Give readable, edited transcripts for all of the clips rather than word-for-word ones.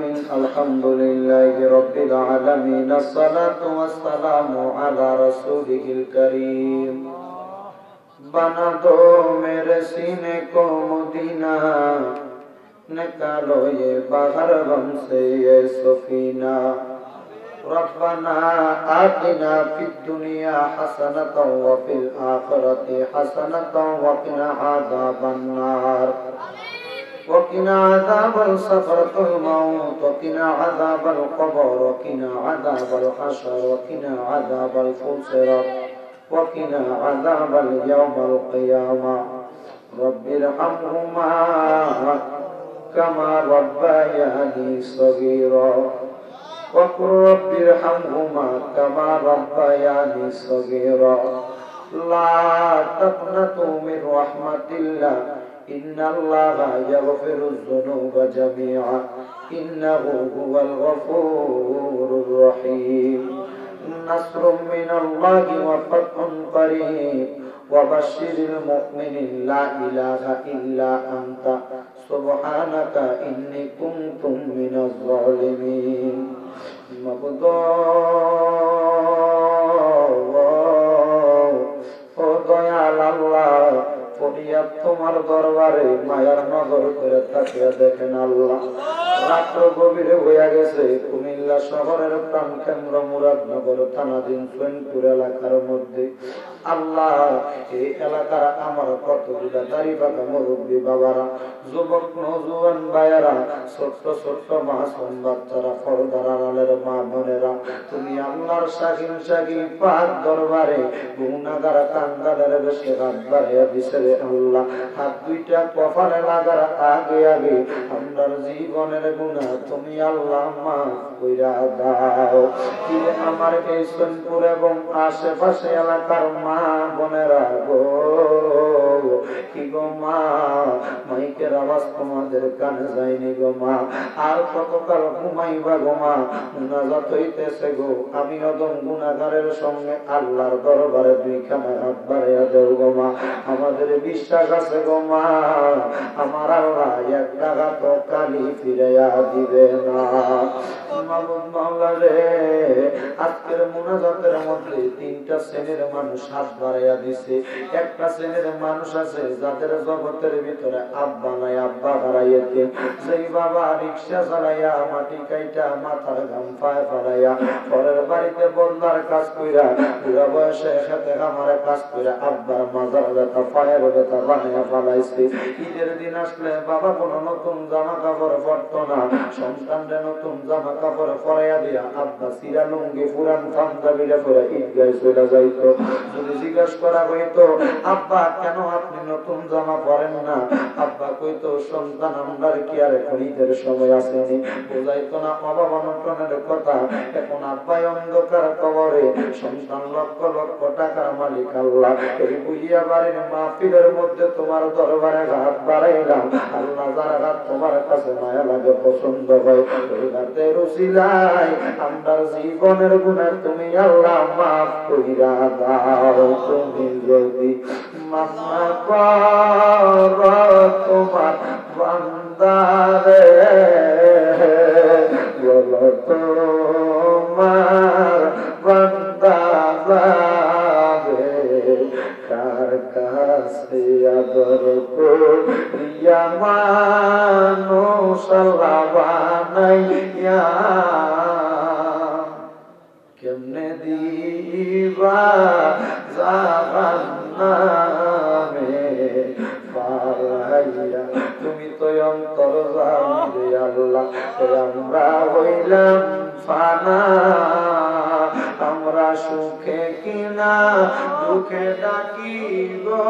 الحمد لله رب العالمين الصلاة والسلام على رسوله الكريم बना दो मेरे सीने को मदीना निकालो ये बाहर गम से ये सफीना रब्बना आतिना फिद दुनिया हसनतन व फिल आखिरति हसनतन व किना अज़ाबन नार وقنا عذاب السكرة الموت وقنا عذاب القبر وقنا عذاب الحشر وقنا عذاب الفصرات وقنا عذاب اليوم القيامة رب ارحمهما كما ربياني صغيرا وقل رب ارحمهما كما ربياني صغيرا لا تقنطوا من رحمة الله إن الله يغفر الذنوب جميعا إنه هو الغفور الرحيم نصر من الله وفتح قريب وبشر المؤمنين لا إله إلا أنت سبحانك إني كنت من الظالمين তোমার দরবারে মায়ার নজর করে তাকিয়ে দেখেন আল্লাহ রাত গভীরে হয়ে গেছে কুমিল্লা শহরের প্রাণকেন্দ্র মুরাদনগর থানাধীন সোয়েনপুর এলাকার মধ্যে আল্লাহ এই এলাকার আমার কতগুলা দাড়ি পাকা মুরব্বী বাবারা যুবক নওজোয়ান ভাইয়েরা ছোট্ট ছোট্ট মাসুম বাচ্চারা পর্দার আড়ালের মা বোনেরা তুমি আল্লাহর শাকিল শাকিল পাক দরবারে গুনাহগার কাঙ্গালের বেশে হাত বাড়াইয়া দিছে রে আল্লাহ হাত দুইটা কপালে লাগার আগে আগে আমরার জীবনের গুনাহ তুমি আল্লাহ মাফ কইরা দাও কি আমার এই সোনপুর এবং আশেপাশে এলাকার মা বোনেরা গো কি গো মা মাইকের আওয়াজ তোমাদের কানে যায়নি গো মা আর কতকাল ঘুমাইবা গো মা মুনাজাত হইতেছে গো আমি অদম গুনাহগারের সঙ্গে আল্লাহর দরবারে দুইখানা হাত বাড়াইয়া দেও গো মা আমাদের বিশ্বাস আছে গো মা আমার আল্লাহ এক টাকা তো কালি ফিরাইয়া দিবে না মাবুদ মাওলা রে আজকের মুনাজাতের মধ্যে তিনটা শ্রেণীর মানুষ হাত বাড়াইয়া দিছে একটা শ্রেণীর মানুষ আছে যাদের জগতের ভিতরে আব্বা নাই আব্বা হারাইয়েছে সেই বাবা রিকশা চালাইয়া মাটি কাইটা মাথার ঘাম পায়ে ফেলাইয়া পরের বাড়িতে বন্দার কাজ কইরা বুড়া বয়সে খেতে খামারে কাজ কইরা আব্বার মাজার ব্যথা পায়ের ব্যথা বানাইয়া ফেলাইছে ঈদের দিন আসলে বাবা কোনো নতুন জামা কাপড় পরতো না সন্তানরে নতুন জামা কাপড় পরাইয়া দিয়া আব্বা সিরা লুঙ্গি পুরান পাঞ্জাবিরে পরে ঈদগায় চলে যাইতো যদি জিজ্ঞাসা করা হইতো আব্বা কেন আপনি নতুন জামা পরেন না আব্বা কইতো সন্তান আমরার কি আর এখন ঈদের সময় আসেনি বুঝাইতো না অভাব অনটনের কথা এখন আব্বাই অন্ধকার কবরে সন্তান লক্ষ লক্ষ টাকার মালিক আল্লাহ এই বুঝিয়া বাড়ির মাহফিলের মধ্যে তোমার দরবারে হাত বাড়াইলাম আল্লাহ যারা হাত তোমার কাছে মায়া লাগে পছন্দ হয় ওই হাতের উসিলায় আমরার জীবনের গুনাহ তুমি আল্লাহ মাফ কইরা দাও তুমি যদি মাফ করো তোমার বান্দারে বলো তোমার বান্দা যাবে কার কাছে আদর করিয়া মানুষ আল্লাহ বানাইয়া কেমনে দিবা জাহান্নামে পালাইয়া তুমি তো অন্তর্যামী রে আল্লাহ আমরা হইলাম ফানা আমরা সুখে কিনা দুঃখে ডাকি গো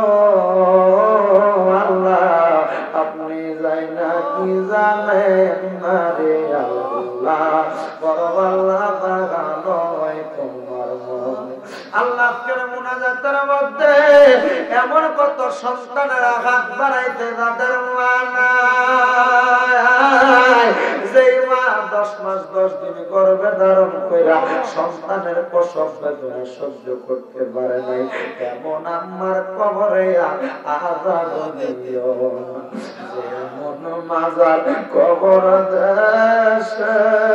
আল্লাহ আপনি যাই না কি জানেন না রে আল্লাহ বড় আল্লাহ তাআলা তোমার মন আল্লাহর মুনাজাতের মধ্যে এমন কত সন্তানের হাত বাড়াইতে যাদের মা নাই যেই মা 10 মাস 10 দিন গর্ভে ধারণ কইরা সন্তানের প্রসব বেদনা সহ্য করতে পারে নাই, এমন আম্মার কবরে আযাব দিও না। যেমন মাজার কবর দেশে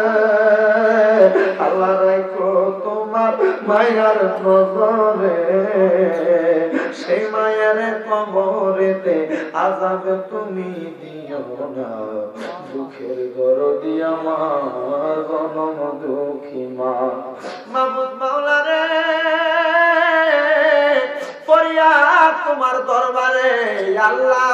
আল্লাহ রাখো তোমার মায়ার নজরে, সেই মায়ের কবরেতে আযাব তুমি দিও না। দুঃখের দরদি আমার জনম দুঃখী মা। মাবুদ মাওলা রে, ফরিয়াদ তোমার দরবারে আল্লাহ,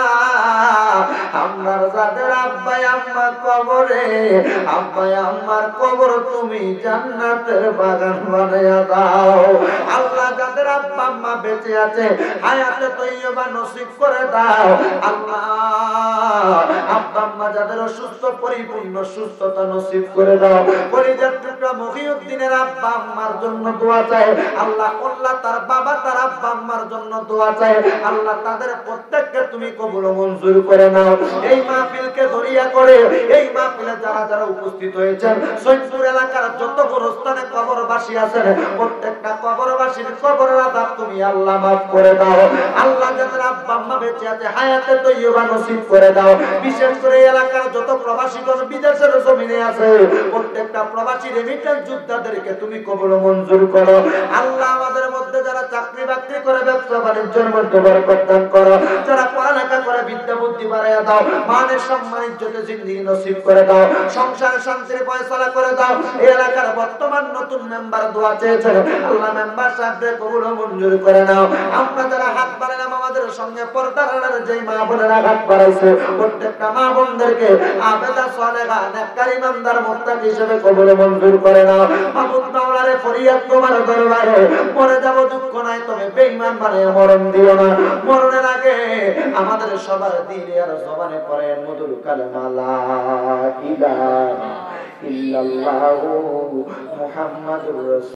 আমার যাদের আব্বা আম্মা কবরে, আব্বা আম্মার কবর তুমি জান্নাতের বাগান বানায়া দাও। আল্লাহ যাদের আব্বা আম্মা বেঁচে আছে হায়াতে তৈয়বা নসিব করে দাও। আল্লাহ আব্বা আম্মা যাদের অসুস্থ পরিপূর্ণ সুস্থতা নসিব করে দাও। পরিজাত টুকরা মহিউদ্দিনের আব্বা আম্মার জন্য দোয়া চাই আল্লাহ। আল্লাহ তার বাবা তার আব্বা আম্মার জন্য দোয়া চাই আল্লাহ। তাদের প্রত্যেককে তুমি কবুল মঞ্জুর করে নাও। এই মাহফিলকে দরিয়া করে এই মাহফিলে যারা যারা উপস্থিত হয়েছেন, সৈয়দপুর এলাকার যত গোরস্থানে কবরবাসী আছেন, প্রত্যেকটা কবরবাসীর কবরের আযাব তুমি আল্লাহ মাফ করে দাও। আল্লাহ যাদের আব্বা আম্মা বেঁচে আছে হায়াতে তৈয়বা নসিব করে দাও। বিশেষ করে এলাকার যত প্রবাসীগণ বিদেশের জমিনে আছে, প্রত্যেকটা প্রবাসী রেমিটেন্স যোদ্ধাদেরকে তুমি কবুল মঞ্জুর করো। আল্লাহ আমাদের মধ্যে যারা চাকরি বাকরি করে ব্যবসা বাণিজ্যের মধ্যে বরকত দান করো, যারা পড়ালেখা করে বিদ্যা বুদ্ধি বাড়াইয়া দাও, মানের সম্মান ইজ্জতে জিন্দেগি নসিব করে দাও, সংসার শান্তির ফয়সালা করে দাও। এই এলাকার বর্তমান নতুন মেম্বার দোয়া চেয়েছেন আল্লাহ, মেম্বার সাহেবদের কবুল মঞ্জুর করে নাও। আমরা যারা হাত বাড়ালাম আমাদের সঙ্গে পর্দার আড়ালে যেই মা বোনেরা হাত বাড়াইছে, প্রত্যেকটা মা বোনদেরকে আবেদা সালেহা নেককার ইমানদার মুত্তাকি হিসেবে কবুল মঞ্জুর করে নাও। মাবুদ মাওলা রে, ফরিয়াদ তোমার দরবারে, মরে যাব দুঃখ নাই তবে বেঈমান বানায় মরণ দিও না। মরণের আগে আমাদের সবার দিলে আর জবানে পড়ে মধুর কালেমা লা ইলাহা ইল্লাল্লাহু মুহাম্মাদুর রাসূল।